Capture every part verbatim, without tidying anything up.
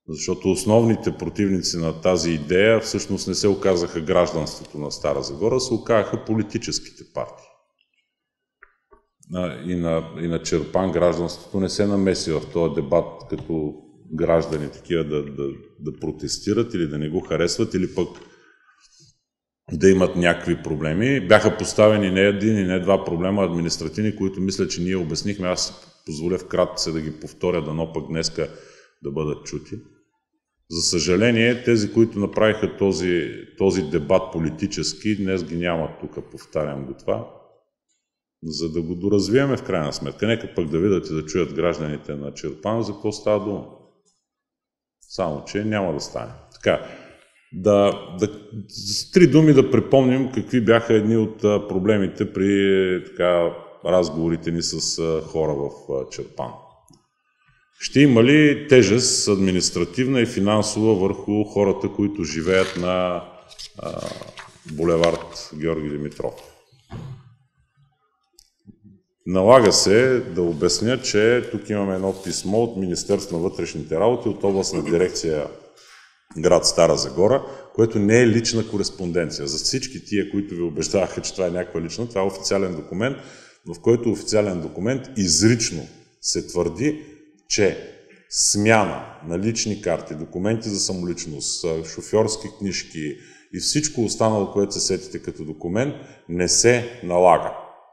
Защото основните противници на тази идея всъщност не се оказаха гражданството на Стара Загора, се оказаха политическите партии. И на, и на Чирпан гражданството не се намеси в този дебат като граждани такива да, да, да протестират или да не го харесват, или пък да имат някакви проблеми. Бяха поставени не един и не два проблема административни, които мисля, че ние обяснихме. Аз си позволя вкратце да ги повторя, дано пък днеска да бъдат чути. За съжаление, тези, които направиха този, този дебат политически, днес ги няма тук, повтарям го това, за да го доразвиеме в крайна сметка. Нека пък да видят и да чуят гражданите на Чирпан за какво става дума. Само, че няма да стане. Така, да, да, с три думи да припомним какви бяха едни от проблемите при така, разговорите ни с хора в Чирпан. Ще има ли тежест административна и финансова върху хората, които живеят на а, булевард Георги Димитров? Налага се да обясня, че тук имаме едно писмо от Министерство на вътрешните работи, от областна дирекция град Стара Загора, което не е лична кореспонденция. За всички тия, които ви убеждаваха, че това е някаква лична, това е официален документ, в който официален документ изрично се твърди, че смяна на лични карти, документи за самоличност, шофьорски книжки и всичко останало, което се сетите като документ, не се налага.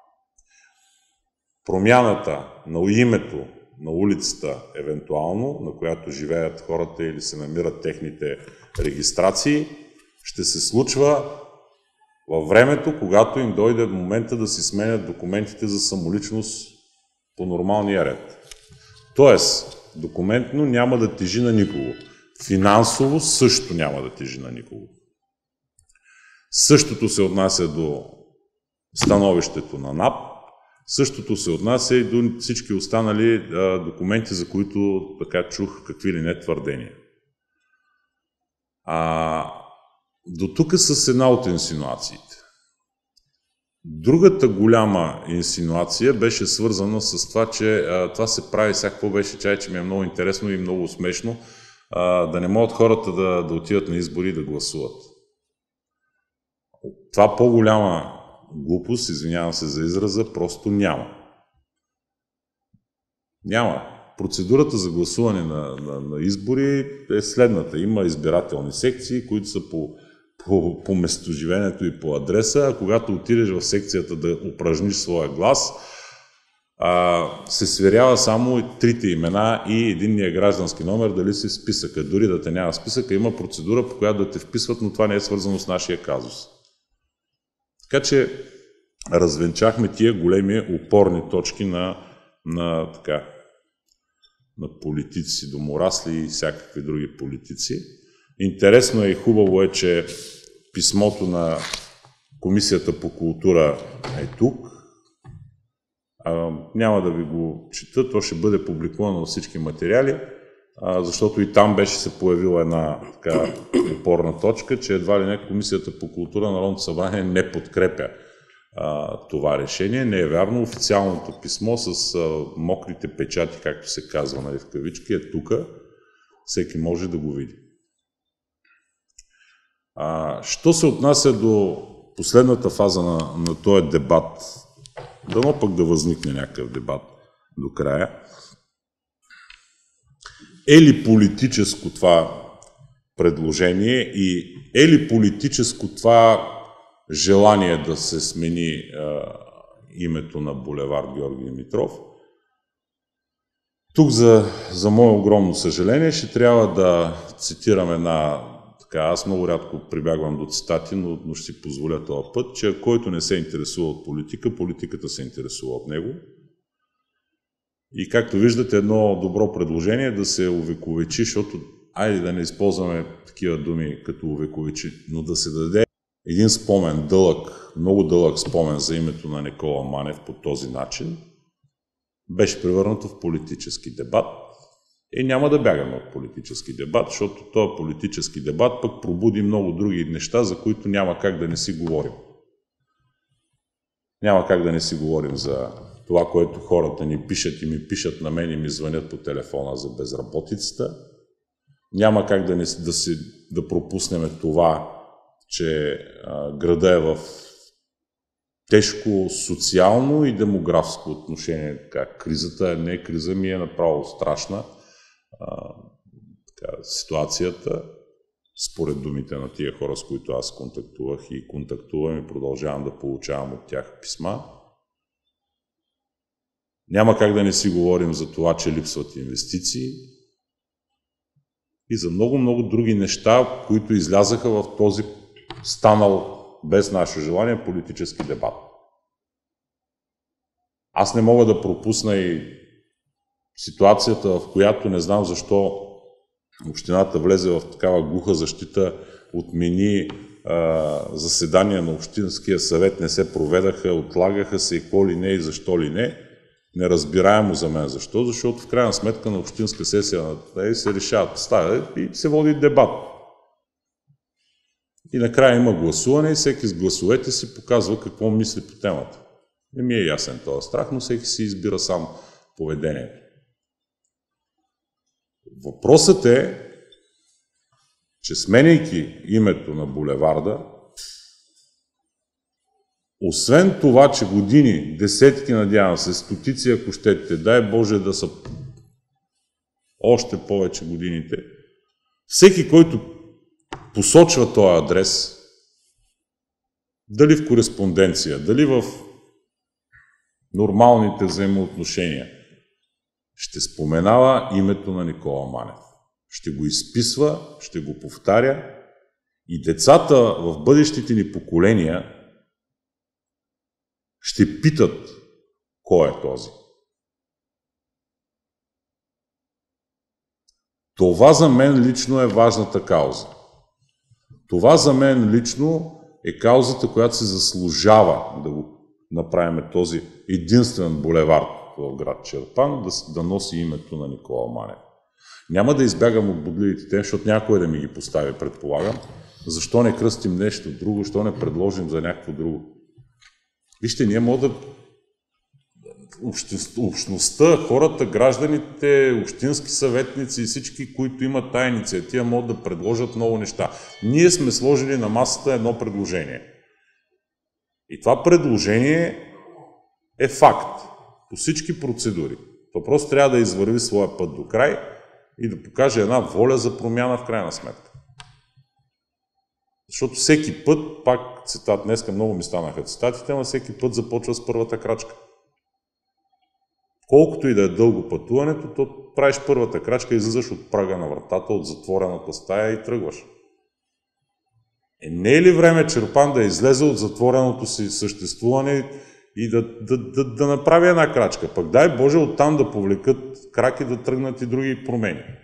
Промяната на името на улицата, евентуално, на която живеят хората или се намират техните регистрации, ще се случва във времето, когато им дойде момента да си сменят документите за самоличност по нормалния ред. Тоест, документно няма да тежи на никого. Финансово също няма да тежи на никого. Същото се отнася до становището на НАП, същото се отнася и до всички останали а, документи, за които така чух какви ли не твърдения. А, до тук с една от инсинуациите. Другата голяма инсинуация беше свързана с това, че а, това се прави, всяко беше чай, че ми е много интересно и много смешно, а, да не могат хората да, да отидат на избори и да гласуват. Това по-голяма глупост, извинявам се за израза, просто няма. Няма. Процедурата за гласуване на, на, на избори е следната. Има избирателни секции, които са по, по, по местоживението и по адреса, а когато отидеш в секцията да упражниш своя глас, а, се сверява само трите имена и единния граждански номер, дали си в списъка. Дори да те няма в списъка, има процедура, по която да те вписват, но това не е свързано с нашия казус. Така че развенчахме тия големи опорни точки на, на, така, на политици, доморасли и всякакви други политици. Интересно е и хубаво е, че писмото на Комисията по култура е тук. А, няма да ви го чета, то ще бъде публикувано на всички материали, а, защото и там беше се появила една така опорна точка, че едва ли не Комисията по култура на Народното събрание не подкрепя а, това решение. Не е вярно. Официалното писмо с а, мокрите печати, както се казва, нали, в кавички, е тук. Всеки може да го види. А, що се отнася до последната фаза на, на този дебат, дано пък да възникне някакъв дебат до края, е ли политическо това предложение и е ли политическо това желание да се смени а, името на булевард Георги Димитров? Тук, за, за мое огромно съжаление, ще трябва да цитирам една, така, аз много рядко прибягвам до цитати, но, но ще си позволя този път, че който не се интересува от политика, политиката се интересува от него. И както виждате, едно добро предложение да се увековечи, защото, айде да не използваме такива думи като увековечи, но да се даде един спомен, дълъг, много дълъг спомен за името на Никола Манев по този начин, беше превърнато в политически дебат. И няма да бягаме от политически дебат, защото този политически дебат пък пробуди много други неща, за които няма как да не си говорим. Няма как да не си говорим за това, което хората ни пишат и ми пишат на мен и ми звънят по телефона за безработицата, Няма как да, не, да, си, да пропуснем това, че а, града е в тежко социално и демографско отношение. Така, кризата не е криза, ми е направо страшна. А, така, ситуацията, според думите на тия хора, с които аз контактувах и контактувам и продължавам да получавам от тях писма. Няма как да не си говорим за това, че липсват инвестиции и за много-много други неща, които излязаха в този станал без наше желание политически дебат. Аз не мога да пропусна и ситуацията, в която не знам защо общината влезе в такава глуха защита, отмени а, заседания на Общинския съвет, не се проведаха, отлагаха се и какво ли не и защо ли не. Неразбираемо за мен защо, защото в крайна сметка на общинска сесия на се решават стая и се води дебат. И накрая има гласуване и всеки с гласовете си показва какво мисли по темата. Не ми е ясен този страх, но всеки си избира сам поведението. Въпросът е, че сменяйки името на булеварда, освен това, че години, десетки, надявам се, стотици, ако щете, дай Боже да са още повече годините, всеки, който посочва този адрес, дали в кореспонденция, дали в нормалните взаимоотношения, ще споменава името на Никола Манев. Ще го изписва, ще го повтаря и децата в бъдещите ни поколения ще питат кой е този. Това за мен лично е важната кауза. Това за мен лично е каузата, която се заслужава да го направим този единствен булевард в град Чирпан, да, да носи името на Никола Манев. Няма да избягам от бодливите теми, защото някой да ми ги постави, предполагам. Защо не кръстим нещо друго, защо не предложим за някакво друго? Вижте, ние може да... Общността, хората, гражданите, общински съветници и всички, които имат тая инициатива, могат да предложат много неща. Ние сме сложили на масата едно предложение. И това предложение е факт по всички процедури. То просто трябва да извърви своя път до край и да покаже една воля за промяна в крайна сметка. Защото всеки път, пак цитат, днеска много ми станаха цитатите, но всеки път започва с първата крачка. Колкото и да е дълго пътуването, то правиш първата крачка, излизаш от прага на вратата, от затворената стая и тръгваш. Е, не е ли време Чирпан да излезе от затвореното си съществуване и да, да, да, да направи една крачка? Пък дай Боже оттам да повлекат крак и да тръгнат и други промени.